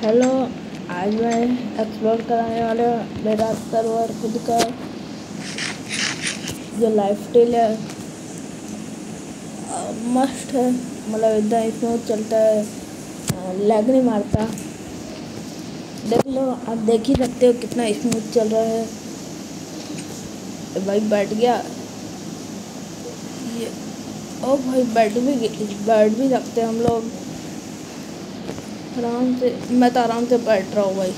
Hello. आज मैं explore कराने वाला मेरा सर्वर खुद का जो लाइफ स्टाइल है मस्त है। मतलब एकदम स्मूथ चलता है, लैग नहीं मारता। देख लो, आप देख ही सकते हो कितना स्मूथ चल रहा है। भाई बैठ गया ये। ओ भाई बैठ भी सकते हैं हम लोग आराम से। मैं तो आराम से बैठ रहा हूँ भाई।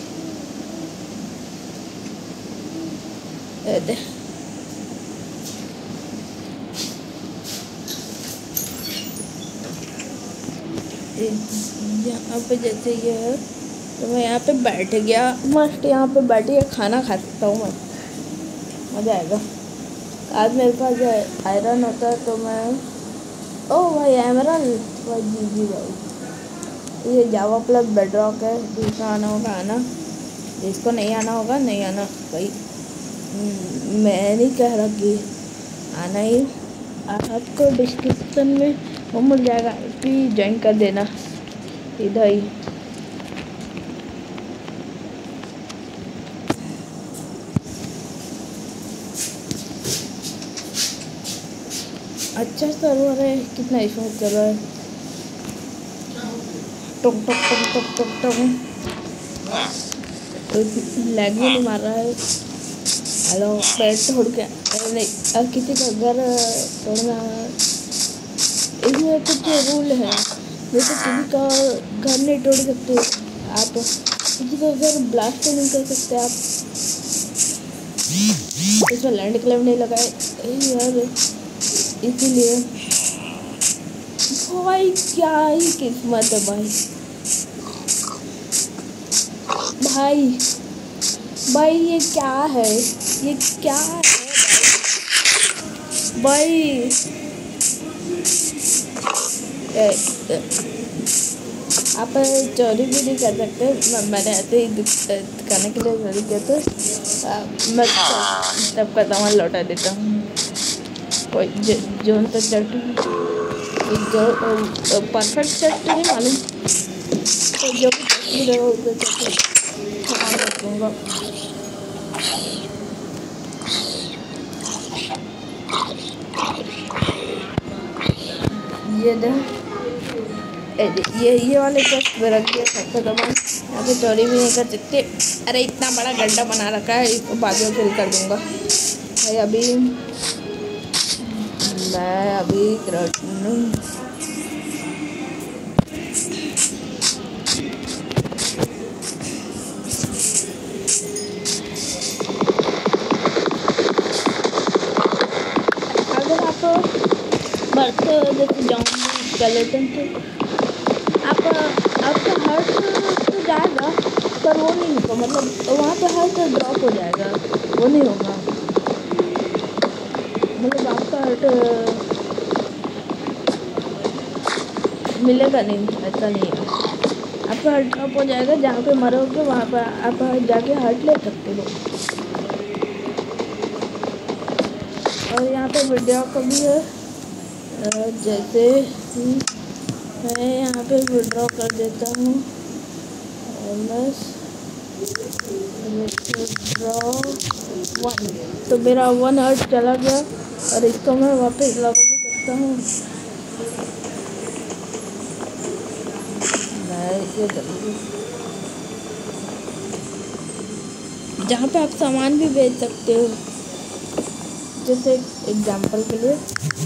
यहाँ पे जैसे ये है तो मैं यहाँ पे बैठ गया मस्त। यहाँ पे बैठ के खाना खा सकता हूँ मैं, मज़ा आएगा। आज मेरे पास जो आयरन होता है तो मैं ओ भाई एमरल्ड भाई जी भाई। ये जावा प्लस बेडरॉक है, जिसको आना होगा आना, जिसको नहीं आना होगा नहीं आना भाई। मैं नहीं कह रहा कि आना ही। आपको डिस्क्रिप्शन में वो मिल जाएगा, प्लीज़ ज्वाइन कर देना इधर ही। अच्छा सर्वर है, कितना स्मूथ चल रहा है। टुक टुक टुक टुक टुक टुक, लैग भी नहीं मार रहा है। हेलो पेड़ तोड़ के नहीं, अब किसी का घर तोड़ना इसमें कुछ रूल है। जैसे किसी का घर नहीं तोड़ सकते आप, किसी का घर ब्लास्ट नहीं कर सकते आप। इसमें लैंड क्लेम नहीं लगाए यार, इसीलिए भाई क्या ही किस्मत है भाई। भाई भाई ये क्या है, ये क्या है भाई। आप चोरी भी नहीं कर सकते। मैंने ऐसे ही करने के लिए चोरी किया तो मैं सबका सामान लौटा देता हूँ। कोई जोन तो चट जो परफेक्ट चट नहीं मालूम, तो जो भी रहेगा उसे सामान रखूँगा। ये वाले चेस्ट में रख दिया सबका सामान। यहाँ पे चोरी भी नहीं कर सकते। अरे इतना बड़ा गड्ढा बना रखा है, इसको बाद में फिल कर दूँगा भाई। मैं अभी अगर आप बढ़ते हो जैसे जॉम्बी स्केलेटन से आपका हार्ट तो जाएगा पर वो नहीं होगा। मतलब वहाँ पे हार्ट ड्रॉप हो जाएगा, वो नहीं होगा। मतलब आपका हार्ट मिलेगा नहीं, ऐसा नहीं है। आपका हार्ट ड्रॉप हो जाएगा, जहाँ पे मरोगे वहाँ पर आप जाके हार्ट ले सकते हो। और यहाँ पे वीडियो का भी है, जैसे मैं यहाँ पे विड्रॉ कर देता हूँ। विड्रॉ 1 तो मेरा 1 हार्ट चला गया और इसको मैं वापस लगा भी सकता हूँ। जहाँ पे आप सामान भी बेच सकते हो। जैसे एग्जाम्पल के लिए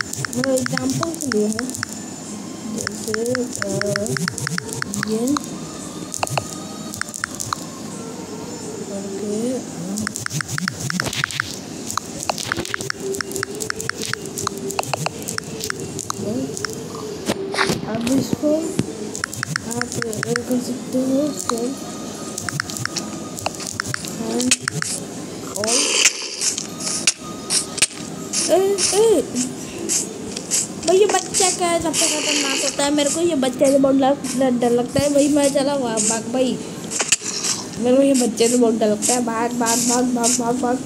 है, जैसे ये करके अब इसको आप कर सकते हो भाई। ये बच्चा क्या है, सबसे खतरनाक होता है। मेरे को ये बच्चे से बहुत डर लगता है भाई। मैं चला भाग भाई, मेरे को ये बच्चे से बहुत डर लगता है। भाग भाग भाग भाग भाग भाग।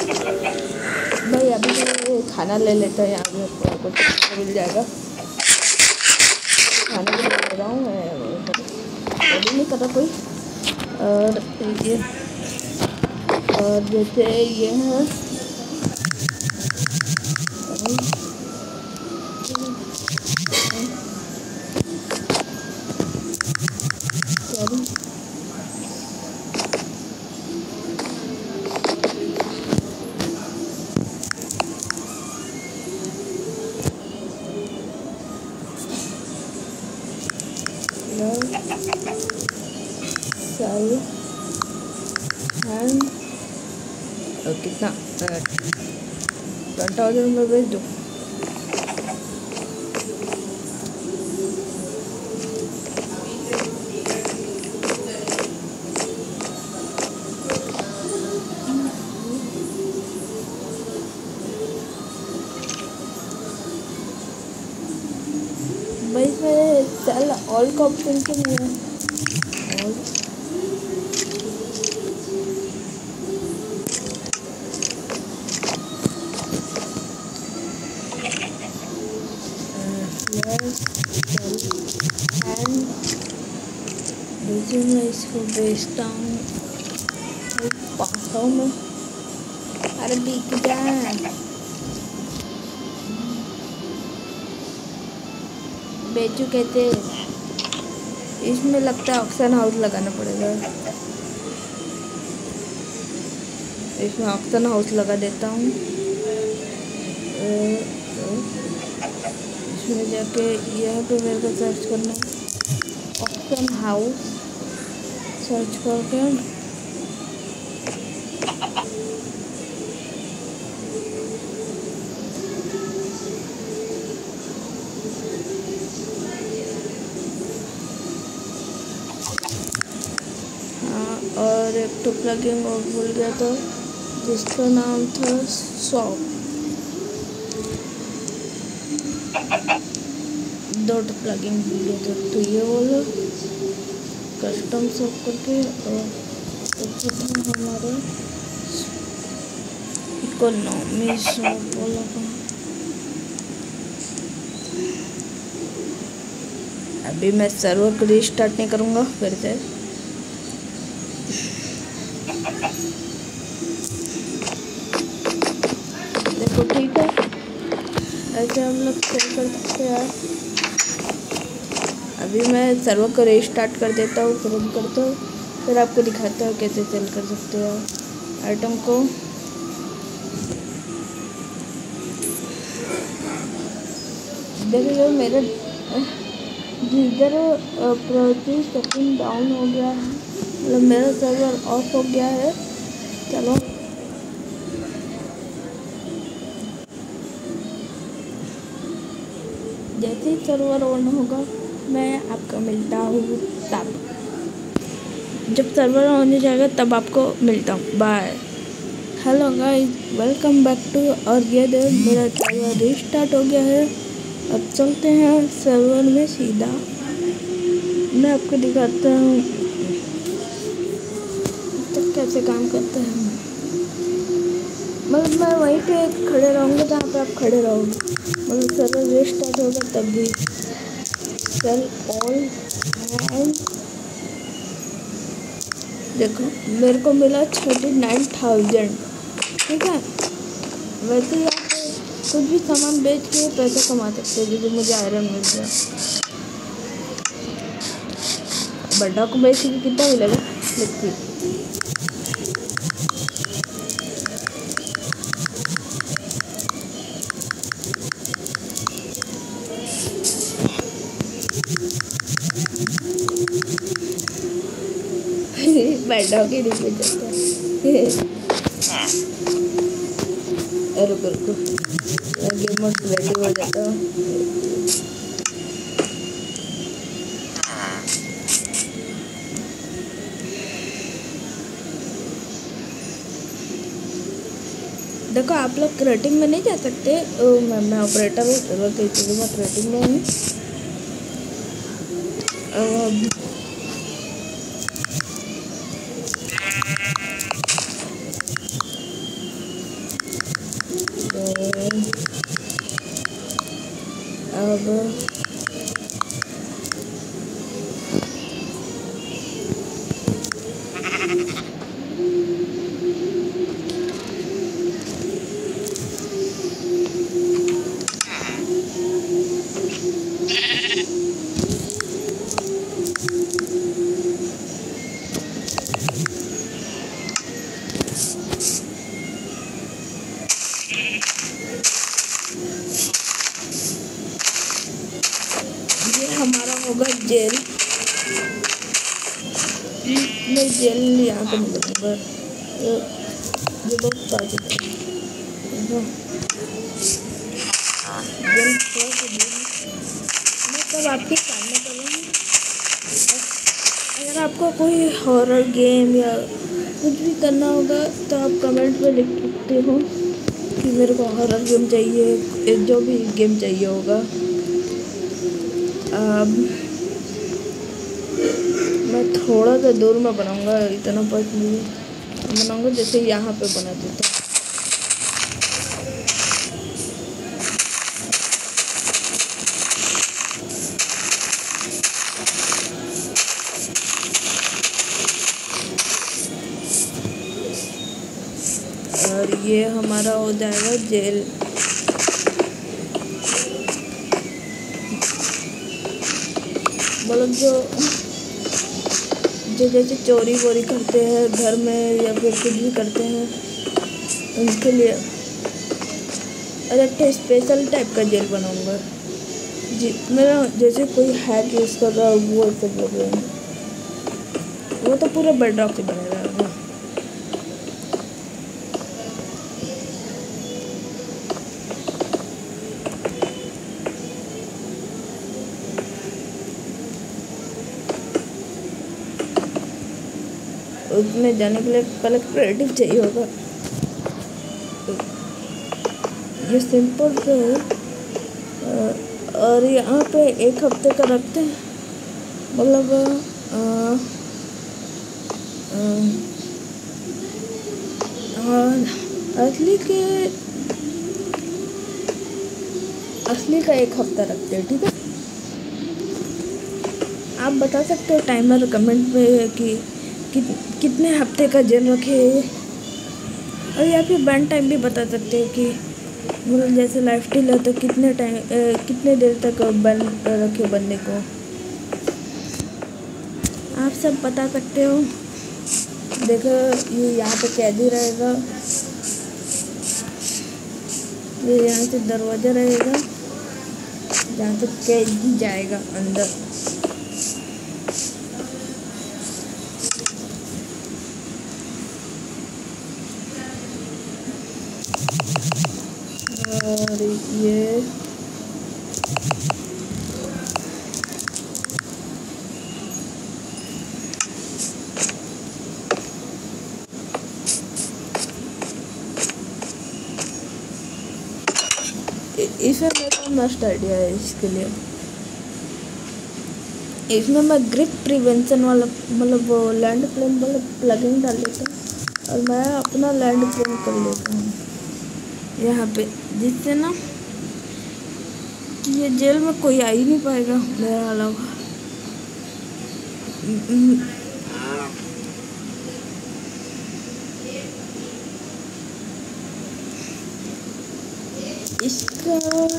भाई अभी खाना ले लेता है, यहाँ पे कुछ मिल जाएगा। खाने के लिए ले रहा हूँ मैं, रेडी नहीं कर रहा कोई। और ये और जैसे ये है कितना 10,000 में भेज दो। भाई इसमें सेल ऑल का ऑप्शन क्यों नहीं है? ऑल एंड मैं इसको बेचता हूँ 500 में। अरे बिक जाए, बेचू कहते। इसमें लगता है ऑक्शन हाउस लगाना पड़ेगा। इसमें ऑक्शन हाउस लगा देता हूँ। इसमें जाके यहाँ पे मेरे को सर्च करना ऑक्शन हाउस, सर्च करके और एक तो प्लगइन और भूल गया था जिसका नाम था शॉप। 2 प्लगइन भूल गया था, तो ये बोलो कस्टम शॉप करके। और हमारे इकोनॉमी शॉप बोला था। अभी मैं सर्वर को रीस्टार्ट नहीं करूँगा फिर से। देखो ठीक है, ऐसे हम लोग सेल कर सकते हैं। अभी मैं सर्वर को रीस्टार्ट कर देता हूँ, रन करता हूँ, फिर आपको दिखाता हूँ कैसे सेल कर सकते हैं आइटम को। देखिए मेरा गीजर प्रति सेकंड डाउन हो गया है, मतलब मेरा सर्वर ऑफ हो गया है। चलो जैसे ही सर्वर ऑन होगा मैं आपको मिलता हूँ, तब जब सर्वर ऑन हो जाएगा तब आपको मिलता हूँ। Bye. Hello guys, welcome back to. और ये मेरा सर्वर रीस्टार्ट हो गया है। अब चलते हैं सर्वर में सीधा, मैं आपको दिखाता हूँ तो कैसे काम करते हैं। मतलब मैं वहीं पे खड़े रहूँगा जहाँ पे आप खड़े रहोगे, मतलब सर्वर रीस्टार्ट होगा तब भी। सेल ऑल एंड देखो मेरे को मिला 39,000, ठीक है। वैसे ही आप कुछ भी सामान बेच के पैसे कमा सकते हैं। जैसे मुझे आयरन मिल गया, बड्डा को बेच के कितना मिलेगा देखिए। बड्डा के नहीं बेच जाता। रुको रुको, गेम मोड रेडी हो जाता है। देखो आप लोग क्रेटिंग में नहीं जा सकते। मैं ऑपरेटर हूँ, सर्वर के इसलिए मैं क्रेटिंग में हूँ। अब होगा जेल। मैं जेल यहाँ पे नहीं लगाऊंगा, ये बहुत ताज़ा है। जेल थोड़ा सा दूर मैं सब आपके सामने करूँगी। अगर आपको कोई हॉरर गेम या कुछ भी करना होगा तो आप कमेंट में लिख सकते हो कि मेरे को हॉरर गेम चाहिए, जो भी गेम चाहिए होगा। मैं थोड़ा सा दूर में बनाऊंगा, इतना पसंद बनाऊंगा जैसे यहाँ पे बना देता। और ये हमारा हो जाएगा जेल। मतलब जो जैसे चोरी वोरी करते हैं घर में या फिर कुछ भी करते हैं उनके लिए अलग स्पेशल टाइप का जेल बनाऊंगा। जी मेरा जैसे कोई हैक यूज़ कर रहा है वो सब लोग हैं, वो तो पूरा बेडरॉक से बनेगा। उसमें जाने के लिए पहले क्रिएटिव चाहिए होगा। ये सिंपल से है और यहाँ पे 1 हफ्ते का रखते हैं। मतलब असली का 1 हफ्ता रखते हैं, ठीक है। आप बता सकते हो टाइमर कमेंट में कि कितने हफ्ते का जेल रखे, और या फिर बन टाइम भी बता सकते हो कि मतलब जैसे लाइफ स्टाइल है तो कितने देर तक बन रखे बनने को, आप सब बता सकते हो। देखो ये यहाँ पे कैदी रहेगा, ये यहाँ से दरवाज़ा रहेगा जहाँ से कैदी जाएगा अंदर। और ये इसमें मेरा मस्त आइडिया है इसके लिए। इसमें मैं ग्रिप प्रिवेंशन वाला मतलब वो लैंड प्लेन वाला प्लगइन डाल लेता हूँ और मैं अपना लैंड प्लेन कर लेता हूँ यहाँ पे, जिससे ना कि ये जेल में कोई आ ही नहीं पाएगा मेरा अलावा। इसका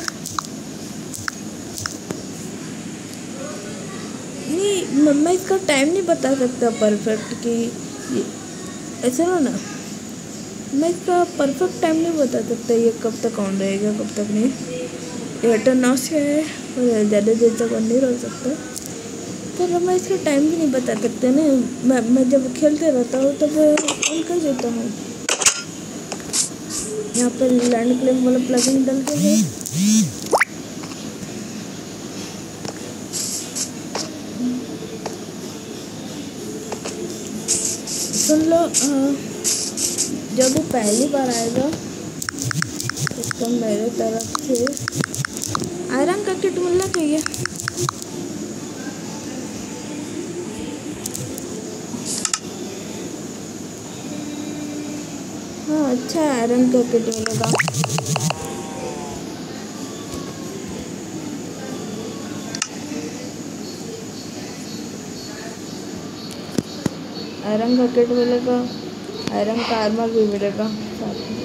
नहीं, मैं इसका टाइम नहीं बता सकता परफेक्ट कि ऐसे ना मैं इसका परफेक्ट टाइम नहीं बता सकता ये कब तक ऑन रहेगा कब तक नहीं। ये टर्नऑफ है और ज़्यादा देर तक ऑन नहीं रह सकता, पर मैं इसका टाइम भी नहीं बता सकता ना। मैं जब खेलते रहता हूँ तब ऑन कर देता हूँ। यहाँ पर लैंड प्लेन वाला प्लगइन डाल के है। सुन लो, जब वो पहली बार आएगा इसको मेरे तरफ से आयरन का किट मिलना चाहिए। हाँ अच्छा आयरन का किट मिलेगा। आयरन का किट मिलेगा, आयरन का आर्मर भी मिलेगा साथ में।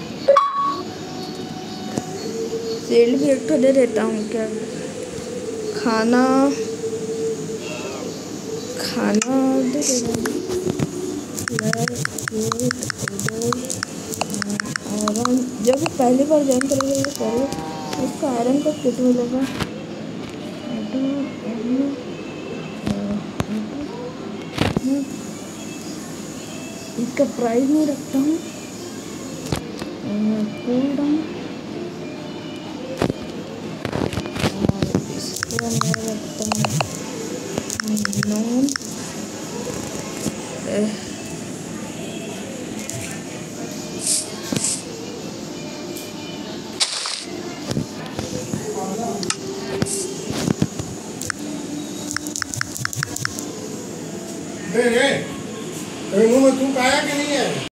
शील्ड भी एक दे देता हूँ क्या। खाना दे देता हूँ। आयरन जब भी पहली बार ज्वाइन करेंगे करो उसका आयरन का किट मिलेगा। इसका प्राइस नहीं रखता हूँ, कूल डाउन, और इसको मैं रखता हूँ नॉन। मुंह में थूक आया कि नहीं है?